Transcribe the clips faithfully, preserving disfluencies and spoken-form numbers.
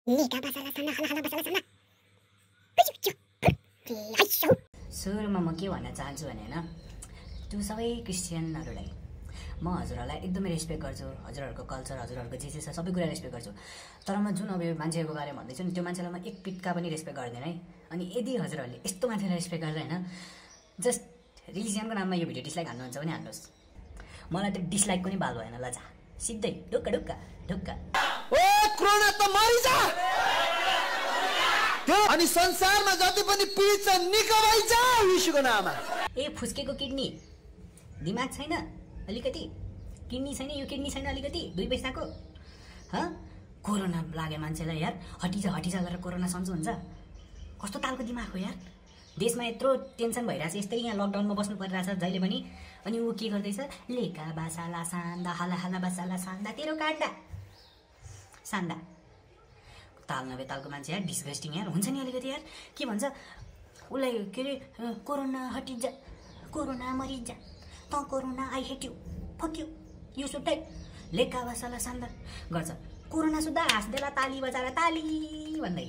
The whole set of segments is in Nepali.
Nika basala sana hala hala basala sana. सुरुमा म के भन्न चाहन्छु भने हैन त्यो सबै क्रिस्चियनहरुलाई म हजुरहरुलाई एकदमै रेस्पेक्ट गर्छु हजुरहरुको कल्चर हजुरहरुको जे जे छ सबै कुरा रेस्पेक्ट गर्छु तर म जुन अब यो मान्छेको बारेमा भन्दै छु नि त्यो मान्छेलाई म एक पिटका पनि रेस्पेक्ट गर्दैन है अनि यदि हजुरहरुले यस्तो मान्छेलाई रेस्पेक्ट गर्दै हैन जस्ट रिलिजियनको नाममा यो भिडियो डिसलाइक हान्नुहुन्छ भने हान्नुस् मलाई त्यो डिसलाइक पनि बाल भएन ल जा सिधै ढुक्का ढुक्का ढुक्का ओ कोरोना त मरि जा अनि संसारमा जति पनि पीडित छ निको भइजा यीशुको नाममा ए फुस्केको किडनी दिमाग छैन अलिकति किडनी छैन यो किडनी छैन अलिकति दुई पैसाको ह कोरोना लाग्यो मान्छेलाई यार हटिजा हटिजा गरेर कोरोना सन्चो हुन्छ कस्तो तालको दिमाग हो यार देशमा यत्रो टेन्सन भइरहेछ यस्तै यहाँ लकडाउनमा बस्नु परिरहेछ जहिले पनि अनि ऊ के गर्दैछ लेका बासाला सान्दा हाला हाला बासाला सान्दा तेरो काण्डा सान्दा ताल नभए तालको मान्छे यार डिस्गस्टिङ यार हुन्छ नि अलिकति यार के भन्छ उसलाई के अरे कोरोना हटिजा कोरोना मरिजा त corona I hate you fuck you you should type लेका बासाला सान्दा गर्छ कोरोना सुद्धा हाँस्देला ताली बजाएर ताली भन्दै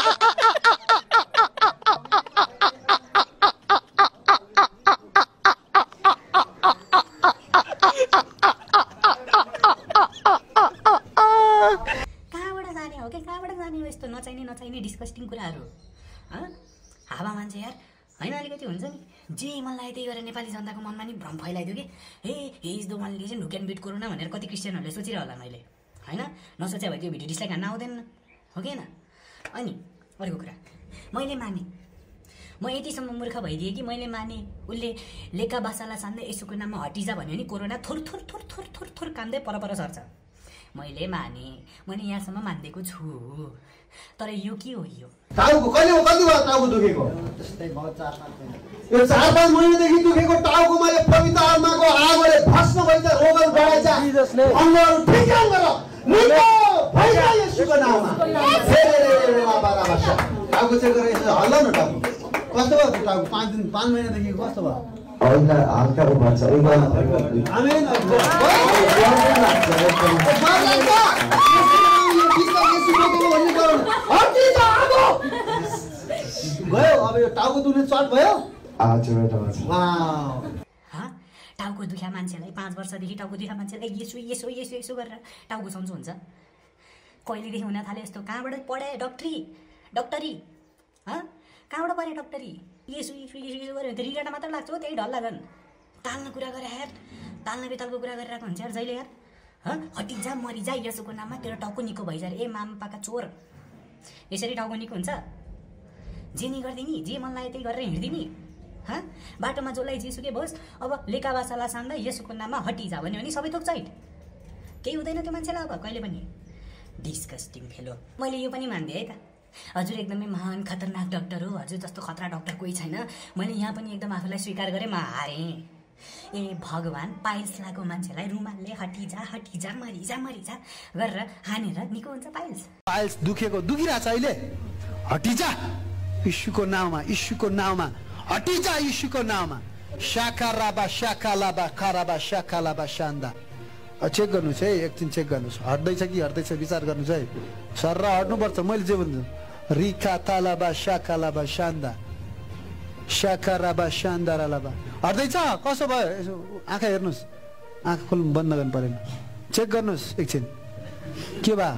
यस्तो नचाहिने नचाहिने डिस्कस्टिङ कुराहरू हावा मान्छे यार हैन अलिकति हुन्छ नि जे मन लाग्यो त्यही गरेर नेपाली जनताको मनमा नि भ्रम फैलाइदियो कि he he is the one legion who can beat corona भनेर कति क्रिस्चियनहरूले सोचिरह होला मैले हैन नसोचे भए त्यो भिडियो डिसलाइक हान्न आउँदैन हो कि हैन अनि अर्को कुरा मैले माने म यतिसम्म मूर्ख भइदिएँ कि मैले माने उसले लेका बासाला सान्दै यसोको नाममा हटिजा भन्यो नि कोरोना थोर थोर थोर थोर थोर थोर कामदै परपर सर्छ मैले माने मैले यहाँसम्म मान्दिएको छु तर यो के हो यो टाउको कहिले हो कति बेला टाउको दुखेको त्यस्तै भयो चार पाँच महिना यो चार पाँच महिनादेखि दुखेको टाउको मैले पवित्र आत्माको आगोले भस्म भइन्छ रोगल बढाइन्छ अङ्गहरू ठिकान गर निको भइजा येशूको नाममा टाउको चाहिँ गरे हल्ल न टाउको कस्तो भयो टाउको पाँच दिन पाँच महिनादेखि कस्तो भयो हल्का हल्का उभ्छ आमेन भयो अब यो टाउको दुख्ने चट भयो टाउको दुख्या मान्छेलाई पाँच वर्षदेखि टाउको दुख्या मान्छेलाई यसो यसो यसो यसो गरेर टाउको सन्चो हुन्छ कहिलेदेखि हुन थाल्यो यस्तो कहाँबाट पढाए डक्टरी डक्टरी कहाँबाट पढाए डक्टरी यसो यसो यसो यसो गऱ्यो भने त रिगाटा मात्र लाग्छ हो त्यही ढल्ला झन् ताल्ने कुरा गरे यार ताल्ने बेतालको कुरा गरिरहेको हुन्छ यार जहिले यार हटिजा मरिजा यसोको नाममा तेरो टाउको निको भइजा ए मामपाका चोर यसरी टाउको निको हुन्छ जे नि गरिदिने जे मन लाग्यो त्यही गरेर हिँड्दिने हाँ बाटोमा जसलाई जेसुकै होस् अब लेका बासाला सान्दा यसोको नाममा हटिजा भन्यो भने सबै थोक चाइट केही हुँदैन त्यो मान्छेलाई अब कहिले पनि डिस्कस्टिङ फेलो मैले यो पनि मान्दिएँ है त हजुर एकदमै महान खतरनाक डाक्टर हो हजुर जस्तो खतरा डाक्टर कोही छैन मैले यहाँ पनि एकदम आफूलाई स्वीकार गरेँ म हारेँ ए भगवान पाइल्स लागेको मान्छेलाई रुमालले हटिजा हटिजा मरिजा मरिजा गरेर हानेर निको हुन्छ पाइल्स पाइल्स दुखेको दुखिरहेछ अहिले हटिजा यीशुको नाममा यीशुको नाममा हटिजा यीशुको नाममा शाकाराबा शाकालाबा खाराबा शाकालाबा शान्दा चेक गर्नुहोस् है एकछिन चेक गर्नुहोस् हट्दैछ कि हट्दैछ विचार गर्नुहोस् है सर र हट्नुपर्छ मैले जे भन्छु रिखा तालाबा शाकालाबा शान्दा शाकाराबा शान्दारालाबा हट्दैछ कसो भयो यसो आँखा हेर्नुहोस् आँखा खोल्नु बन्द गर्नु परेन चेक गर्नुहोस् एकछिन के भयो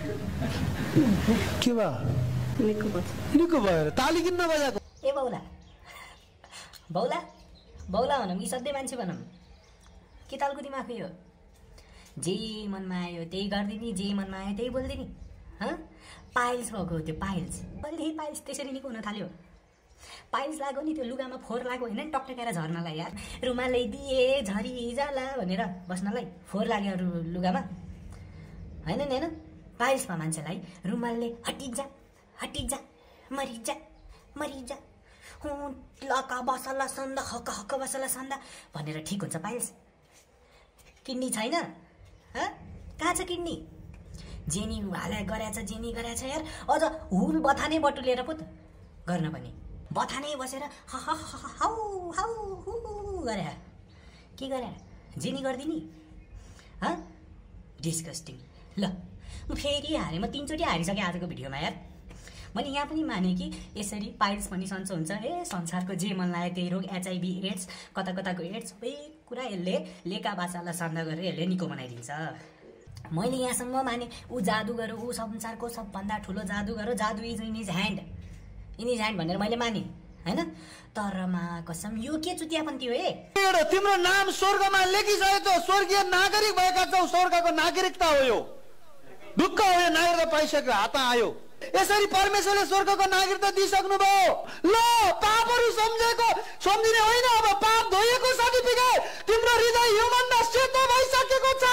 के भयो निको भयो ताली किन नबजाएको ए बौला बौला बौला भनौँ कि सधैँ मान्छे भनौँ के तालको दिमाग यो जे मनमा आयो त्यही गरिदिने जे मनमा आयो त्यही बोलिदिने हँ पाइल्स भएको त्यो पाइल्स कहिलेदेखि पाइल्स त्यसरी निको हुन थाल्यो पाइल्स लाग्यो नि त्यो लुगामा फोहोर लाग्यो होइन टक्टकेर झर्नलाई यार रुमालै दिए झरी जाला भनेर बस्नलाई फोहोर लाग्यो लुगामा होइन नि होइन पाइल्समा मान्छेलाई रुमालले हटिजा हटिजा मरिजा मरिजा लका बसला सन्दा हक हक बसला सन्दा भनेर ठिक हुन्छ पाइल्स किडनी छैन कहाँ छ किडनी जेनी हाले गरेछ जेनी गरेछ यार अझ हुल बथानै बटुलेर पो त गर्न पनि बथानै बसेर हाउ हाउ हु गरे के गरे जेनी गरिदिने डिस्कस्टिङ ल म फेरि हारेँ, म तिनचोटि हारिसकेँ आजको भिडियोमा यार। मैले यहाँ पनि माने कि यसरी पाइल्स पनि सन्चो हुन्छ, ए संसारको जे मन लाग्यो त्यही रोग, एचआइभी एड्स, कता कताको एड्स, सबै कुरा यसले लेका बाचालाई सन्दा गरेर यसले निको बनाइदिन्छ। मैले यहाँसम्म माने ऊ जादुगर हो, ऊ संसारको सबभन्दा ठुलो जादुगर हो, जादु is in his hand, in his hand भनेर मैले माने हैन। तर मा कसम यो के चुतियापन्ती हो ए? तिम्रो नाम स्वर्गमा लेखिसकेको, स्वर्गीय नागरिक भएका छौ, स्वर्गको नागरिकता हो यो। ढुक्क हो यो नागरिकता पाइसक्यो, हातमा आयो। यसरी परमेश्वरले स्वर्गको नागरिकता दिइसक्नु भयो। ल पापहरू सम्झेको सम्झिने होइन, अब पाप धोइएको सर्टिफिकेट तिम्रो हृदय हिउँभन्दा सेतो भइसकेको छ।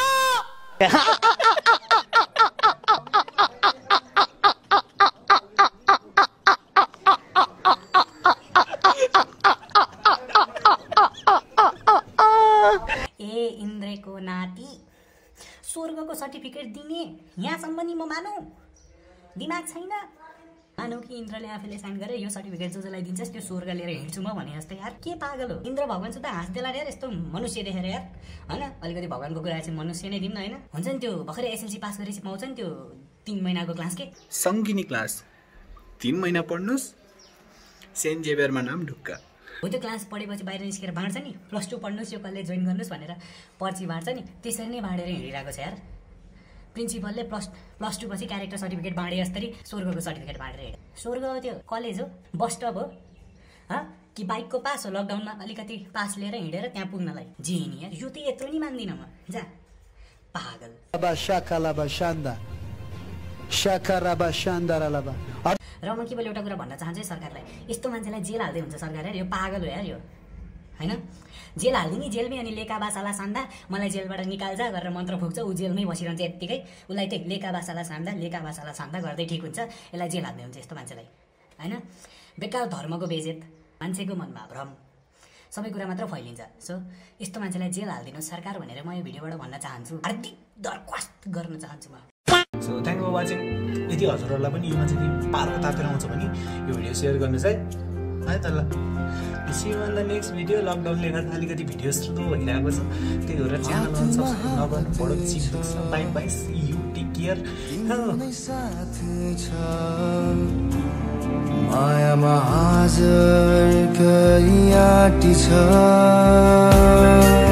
ए इन्द्रको नाति, स्वर्गको सर्टिफिकेट दिने यहाँसम्म नि म मानौ, दिमाग छैन। मानौ कि इन्द्रले आफैले साइन गरे यो सर्टिफिकेट जो जसलाई दिन्छस् त्यो स्वर्ग लिएर हिँड्छु म भने जस्तै यार। के पागल हो इन्द्र भगवान सुधा हाँस्देला यार, यस्तो मनुष्य देखेर यार हैन। अलिकति भगवानको कुरा चाहिँ मनुष्य नै दिउँ न हैन। हुन्छ नि त्यो भर्खरै एसएलसी पास गरेपछि पाउँछ नि त्यो तीन महिनाको क्लास के सङ्गिनी क्लास, तीन महिना पढ्नुहोस्, सेन्ट जेभियरमा नाम ढुक्का हो। त्यो क्लास पढेपछि बाहिर निस्केर बाँड्छ नि, प्लस टू पढ्नुहोस् यो कलेज जोइन गर्नुहोस् भनेर पर्ची बाँड्छ नि, त्यसरी नै बाँडेर हिँडिरहेको छ यार। प्रिन्सिपलले प्लस प्लस टू पछि क्यारेक्टर सर्टिफिकेट बाँडे जस्तै स्वर्गको सर्टिफिकेट बाँडेर हिँडे। स्वर्ग त्यो कलेज हो, बस स्टप हो हँ कि बाइकको पास हो? लकडाउनमा अलिकति पास लिएर हिँडेर त्यहाँ पुग्नलाई जे नि यार। यो त यत्रो नि मान्दिनँ म, जा पागल। र म केवल एउटा कुरा भन्न चाहन्छु है सरकारलाई, यस्तो मान्छेलाई जेल हाल्दै हुन्छ सरकार यार, यो पागल हो यार यो हैन। जेल हालिदिने जेलमै, अनि लेका बासाला सान्दा मलाई जेलबाट निकाल्छ गरेर मन्त्र फुक्छ, ऊ जेलमै बसिरहन्छ यत्तिकै, उसलाई त्यही लेका बासाला सान्दा लेका बासाला सान्दा गर्दै ठिक हुन्छ। यसलाई जेल हाल्दै हुन्छ यस्तो मान्छेलाई हैन। बेकार धर्मको बेजेत, मान्छेको मनमा भ्रम, सबै कुरा मात्र फैलिन्छ। सो यस्तो मान्छेलाई जेल हालिदिनु सरकार भनेर म यो भिडियोबाट भन्न चाहन्छु, हार्दिक दरख्वास्त गर्न चाहन्छु म। So thank for watching. यदि हजुरहरूलाई पनि यो मान्छे पार्को तातेर आउँछ भने यो भिडियो सेयर गर्नुहोस् है है त। ल see you in the next video. लकडाउनले गर्दा अलिकति भिडियो स्लो भइरहेको छ, त्यही भएर च्यानल सब्सक्राइब नगर्नु बडो चिप दुख्छ। Bye bye, see you, take care. मायामा हाजर करियाटी छ।